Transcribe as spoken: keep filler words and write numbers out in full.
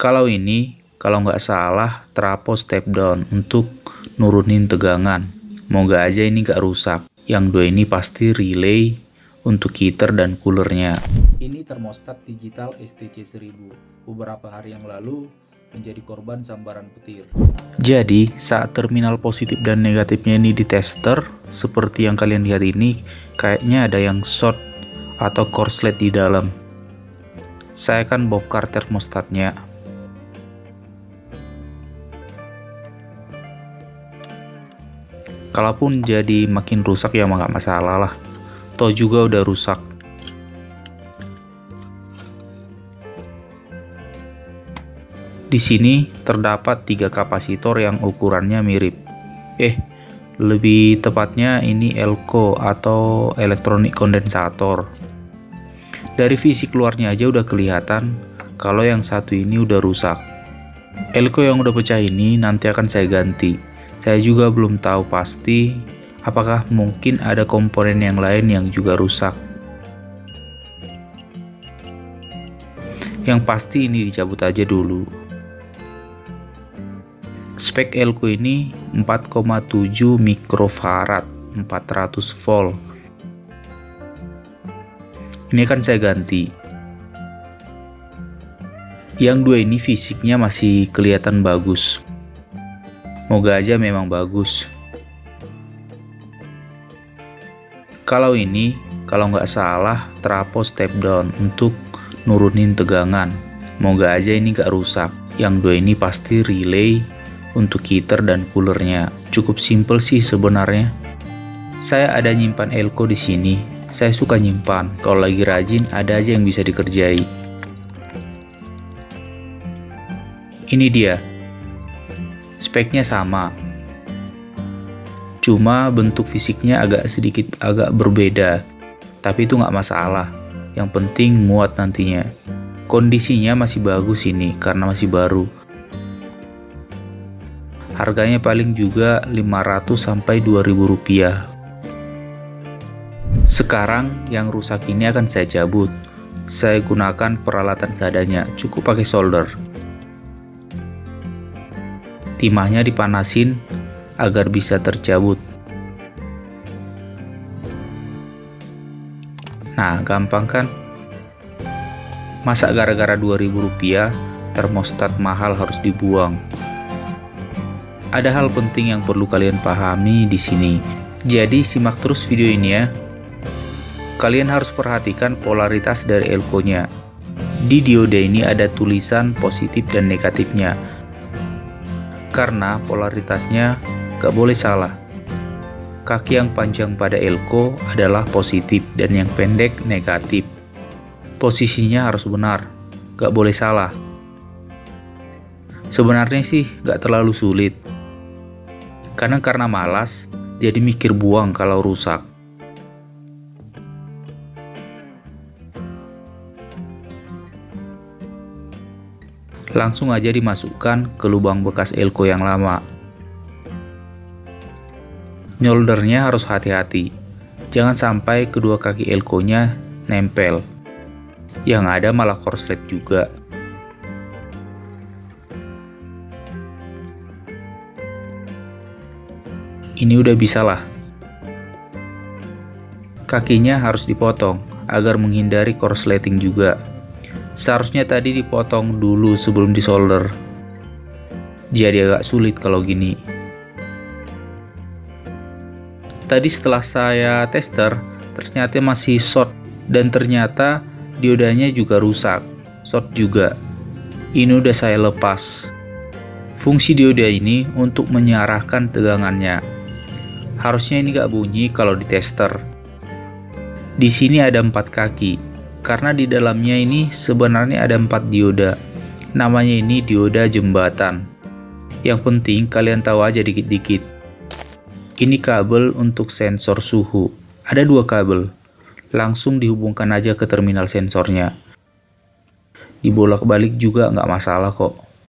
Kalau ini, kalau nggak salah, trafo step down untuk nurunin tegangan. Moga aja ini nggak rusak. Yang dua ini pasti relay untuk heater dan coolernya. Ini termostat digital S T C seribu. Beberapa hari yang lalu menjadi korban sambaran petir. Jadi, saat terminal positif dan negatifnya ini di tester, seperti yang kalian lihat ini, kayaknya ada yang short atau korslet di dalam. Saya akan bongkar termostatnya. Kalaupun jadi makin rusak ya nggak masalah lah, toh juga udah rusak. Di sini terdapat tiga kapasitor yang ukurannya mirip. Eh, lebih tepatnya ini elko atau elektronik kondensator. Dari fisik luarnya aja udah kelihatan kalau yang satu ini udah rusak. Elko yang udah pecah ini nanti akan saya ganti. Saya juga belum tahu pasti apakah mungkin ada komponen yang lain yang juga rusak. Yang pasti ini dicabut aja dulu. Spek elko ini empat koma tujuh mikrofarad, empat ratus volt. Ini akan saya ganti. Yang dua ini fisiknya masih kelihatan bagus. Moga aja memang bagus. Kalau ini, kalau nggak salah, trafo step down untuk nurunin tegangan. Moga aja ini nggak rusak. Yang dua ini pasti relay untuk heater dan coolernya. Cukup simple sih sebenarnya. Saya ada nyimpan elko di sini. Saya suka nyimpan. Kalau lagi rajin, ada aja yang bisa dikerjai. Ini dia. Speknya sama, cuma bentuk fisiknya agak sedikit agak berbeda, tapi itu nggak masalah, yang penting muat nantinya. Kondisinya masih bagus ini karena masih baru. Harganya paling juga lima ratus sampai dua ribu rupiah. Sekarang yang rusak ini akan saya cabut. Saya gunakan peralatan seadanya, cukup pakai solder. Timahnya dipanasin agar bisa tercabut. Nah, gampang kan? Masa gara-gara dua ribu rupiah termostat mahal harus dibuang? Ada hal penting yang perlu kalian pahami di sini. Jadi simak terus video ini ya. Kalian harus perhatikan polaritas dari elko-nya. Di dioda ini ada tulisan positif dan negatifnya. Karena polaritasnya gak boleh salah. Kaki yang panjang pada elko adalah positif dan yang pendek negatif. Posisinya harus benar, gak boleh salah. Sebenarnya sih gak terlalu sulit. Kadang karena malas, jadi mikir buang kalau rusak. Langsung aja dimasukkan ke lubang bekas elko yang lama. Nyoldernya harus hati-hati, jangan sampai kedua kaki elko-nya nempel. Yang ada malah korslet juga. Ini udah bisa lah. Kakinya harus dipotong agar menghindari korsleting juga. Seharusnya tadi dipotong dulu sebelum disolder. Jadi agak sulit kalau gini. Tadi setelah saya tester, ternyata masih short dan ternyata diodanya juga rusak. Short juga. Ini udah saya lepas. Fungsi dioda ini untuk mengarahkan tegangannya. Harusnya ini gak bunyi kalau di tester. Di sini ada empat kaki. Karena di dalamnya ini sebenarnya ada empat dioda. Namanya ini dioda jembatan. Yang penting kalian tahu aja dikit-dikit. Ini kabel untuk sensor suhu. Ada dua kabel. Langsung dihubungkan aja ke terminal sensornya. Dibolak-balik juga nggak masalah kok.